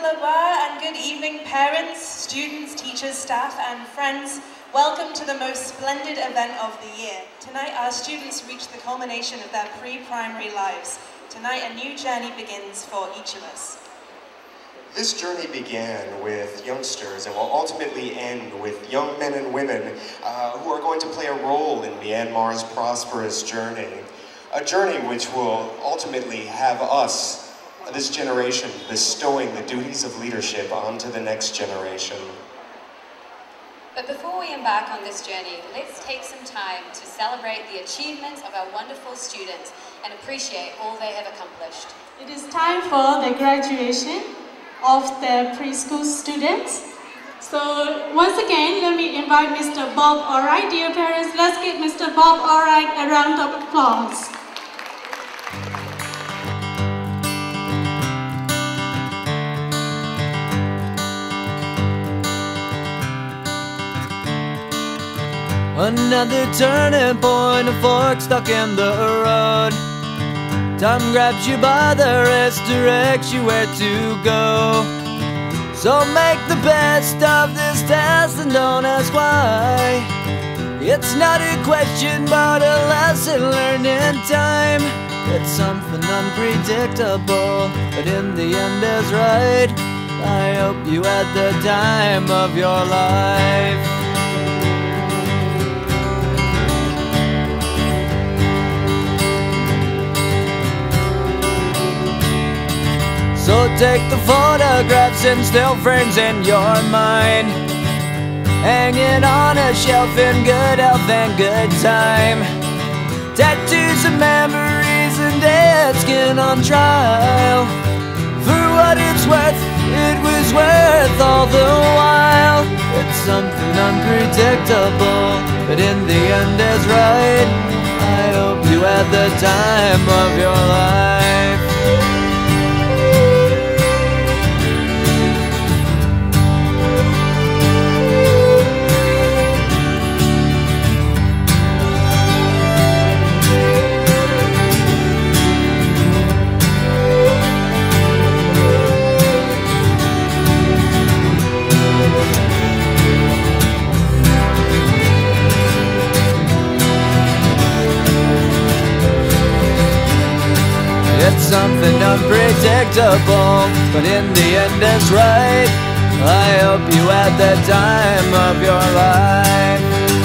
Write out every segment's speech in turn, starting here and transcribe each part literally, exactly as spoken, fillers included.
Labar, and good evening parents, students, teachers, staff and friends. Welcome to the most splendid event of the year. Tonight our students reach the culmination of their pre-primary lives. Tonight a new journey begins for each of us. This journey began with youngsters and will ultimately end with young men and women uh, who are going to play a role in Myanmar's prosperous journey. A journey which will ultimately have us, this generation, bestowing the duties of leadership onto the next generation. But before we embark on this journey, let's take some time to celebrate the achievements of our wonderful students and appreciate all they have accomplished. It is time for the graduation of the preschool students. So once again, let me invite Mister Bob Alright. Dear parents, let's give Mister Bob Alright a round of applause. Another turning point, a fork stuck in the road. Time grabs you by the wrist, directs you where to go. So make the best of this test and don't ask why. It's not a question but a lesson learned in time. It's something unpredictable, but in the end is right. I hope you had the time of your life. So take the photographs and still frames in your mind, hanging on a shelf in good health and good time. Tattoos of memories and dead skin on trial. For what it's worth, it was worth all the while. It's something unpredictable, but in the end is right. I hope you had the time of your life. It's something unpredictable, but in the end it's right. I hope you had the time of your life.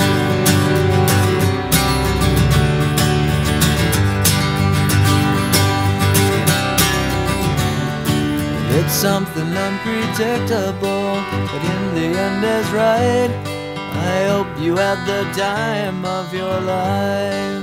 It's something unpredictable, but in the end is right. I hope you had the time of your life.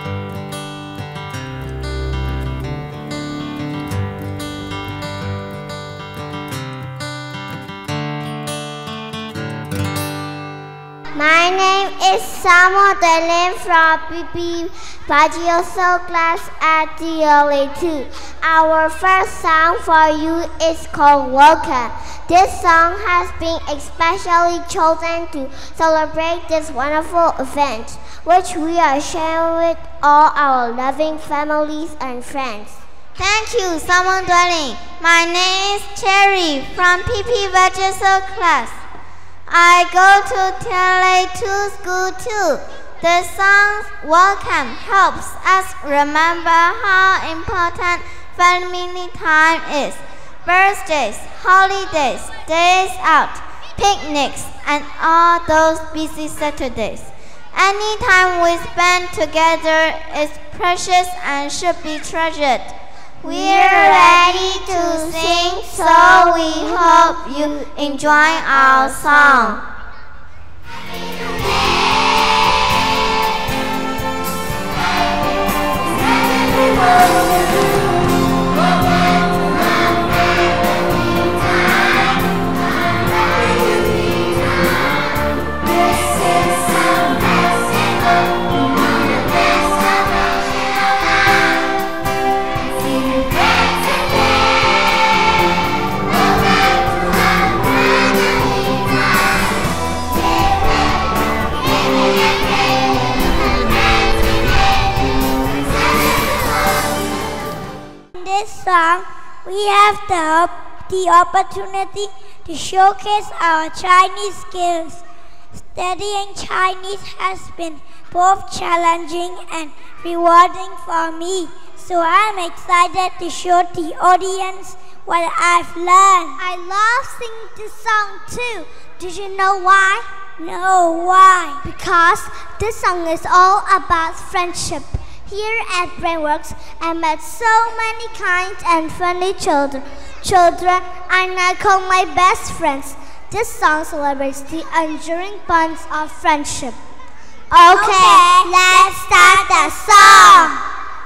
My name is Samuel Delin from P P Pagioso class at the early two. Our first song for you is called Welcome. This song has been especially chosen to celebrate this wonderful event, which we are sharing with all our loving families and friends. Thank you, Samuel Delin. My name is Cherry from P P Pagioso class. I go to Tele two school too. The song Welcome helps us remember how important family time is. Birthdays, holidays, days out, picnics, and all those busy Saturdays. Any time we spend together is precious and should be treasured. We're ready to sing, so we hope you enjoy our song. Song, we have the hope the opportunity to showcase our Chinese skills. Studying Chinese has been both challenging and rewarding for me, so I'm excited to show the audience what I've learned. I love singing this song too. Did you know why? No, why? Because this song is all about friendship. Here at Brainworks, I met so many kind and friendly children, children and I call my best friends. This song celebrates the enduring bonds of friendship. Okay, okay, let's start the song.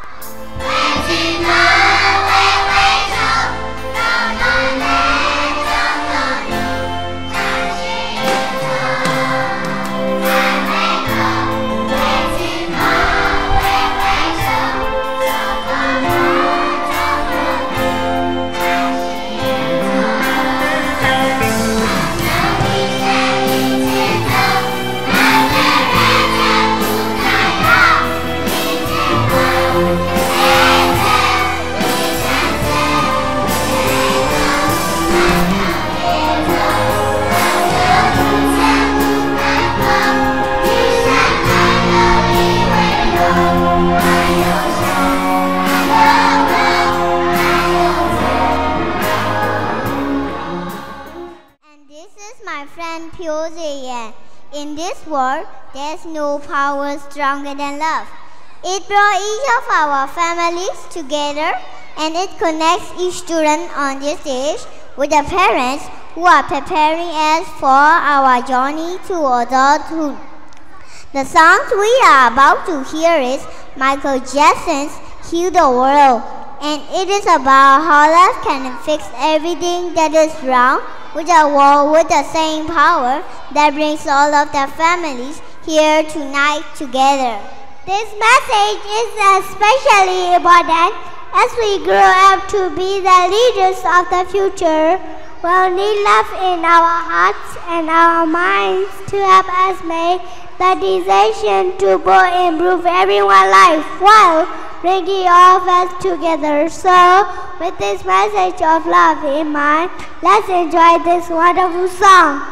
In this world, there's no power stronger than love. It brought each of our families together and it connects each student on this stage with the parents who are preparing us for our journey to adulthood. The song we are about to hear is Michael Jackson's Heal the World, and it is about how love can fix everything that is wrong with a world with the same power that brings all of the families here tonight together. This message is especially important as we grow up to be the leaders of the future. We'll need love in our hearts and our minds to help us make the decision to both improve everyone's life while bringing all of us together. So, with this message of love in mind, let's enjoy this wonderful song.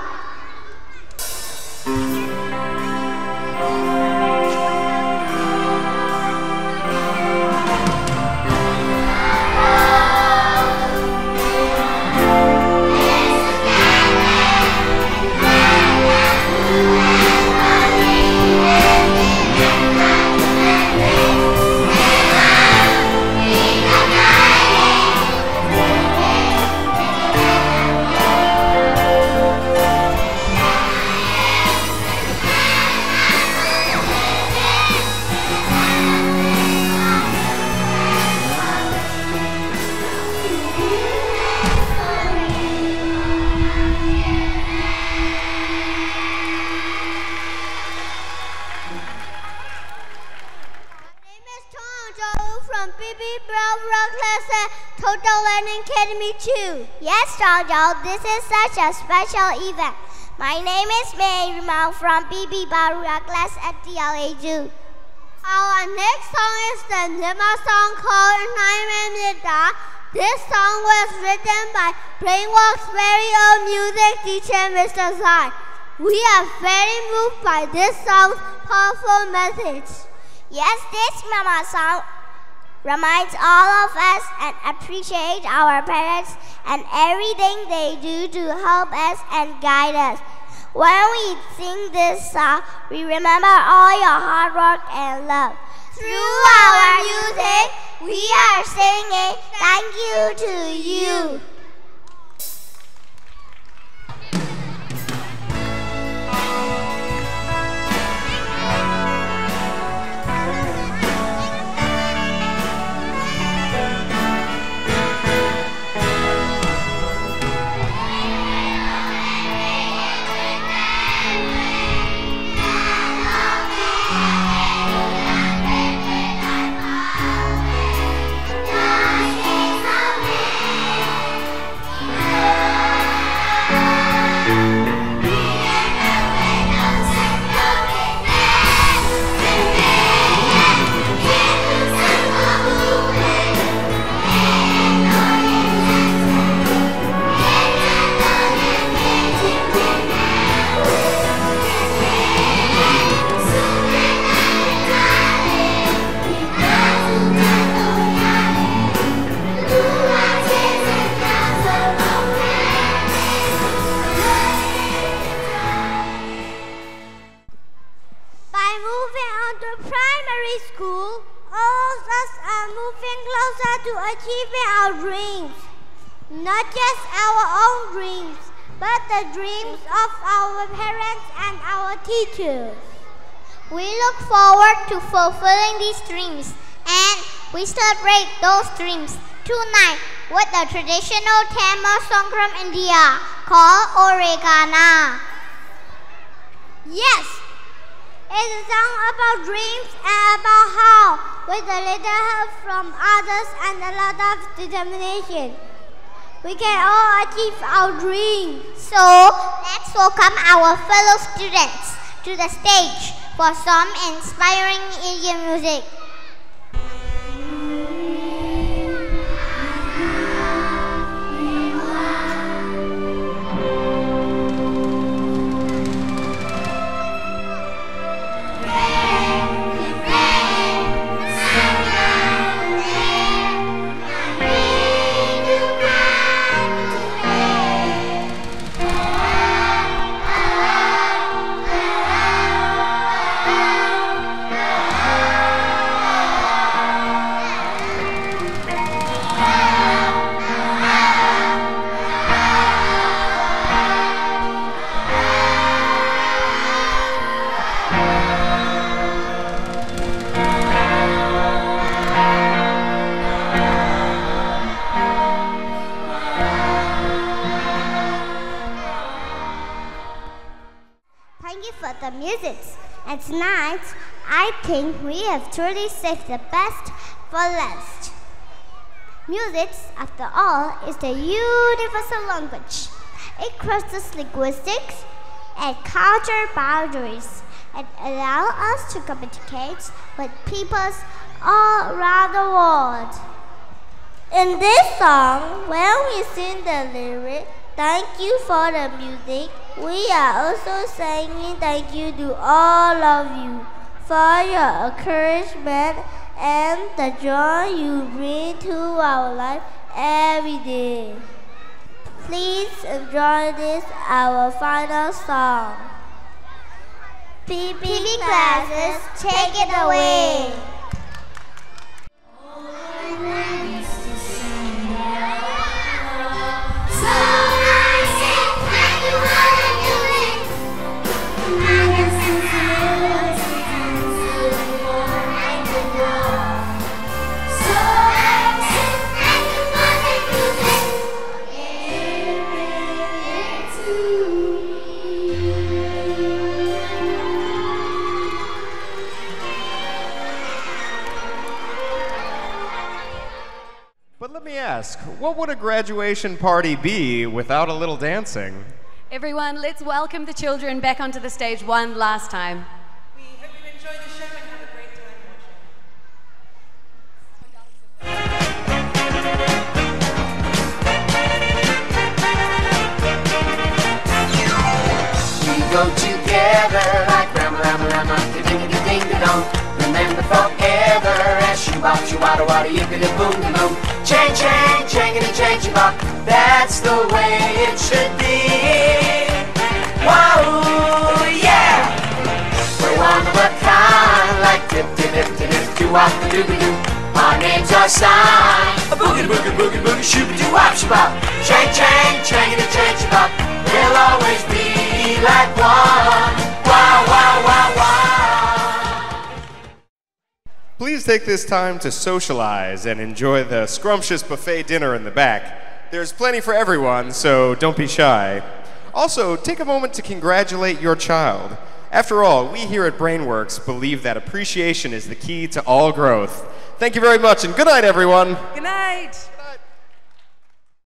Total Learning Academy two. Yes, Jojo, this is such a special event. My name is Mary Mao from P B Barura class at T L A two. Our next song is the Myanmar song called Naimamita. This song was written by Brainworks' very own music teacher, Mister Zai. We are very moved by this song's powerful message. Yes, this Myanmar song reminds all of us and appreciate our parents and everything they do to help us and guide us. When we sing this song, we remember all your hard work and love. Through our music, we are singing thank you to you. the dreams of our parents and our teachers. We look forward to fulfilling these dreams, and we celebrate those dreams tonight with a traditional Tamil song from India called Oregana. Yes, it's a song about dreams and about how, with a little help from others and a lot of determination, we can all achieve our dreams. So, let's welcome our fellow students to the stage for some inspiring Indian music. Thank you for the music. And tonight, I think we have truly saved the best for last. Music, after all, is the universal language. It crosses linguistics and cultural boundaries and allows us to communicate with peoples all around the world. In this song, when we sing the lyric, "Thank you for the music," we are also saying thank you to all of you for your encouragement and the joy you bring to our life every day. Please enjoy this, our final song. P P classes, take it away. But let me ask, what would a graduation party be without a little dancing? Everyone, let's welcome the children back onto the stage one last time. We hope you enjoy the show and have a great time watching. We go together like Rama Rama Rama, ding-a-ding-a-ding-a-dong. Remember forever as shoo-bop, shoo-wada wada, yippity-boom-boom. Chang chang, changity chang chang, that's the way it should be. Wow, yeah! We're one of a kind, like tip tip tip tip tip, doo wop the doo doo. Our names are signed. A boogie boogie boogie boogie, shoo doo wop shoo-bop. Chang chang, changity chang chang, we'll always be like one. Wow, wow, wow, wow. Please take this time to socialize and enjoy the scrumptious buffet dinner in the back. There's plenty for everyone, so don't be shy. Also, take a moment to congratulate your child. After all, we here at Brainworks believe that appreciation is the key to all growth. Thank you very much, and good night, everyone. Good night.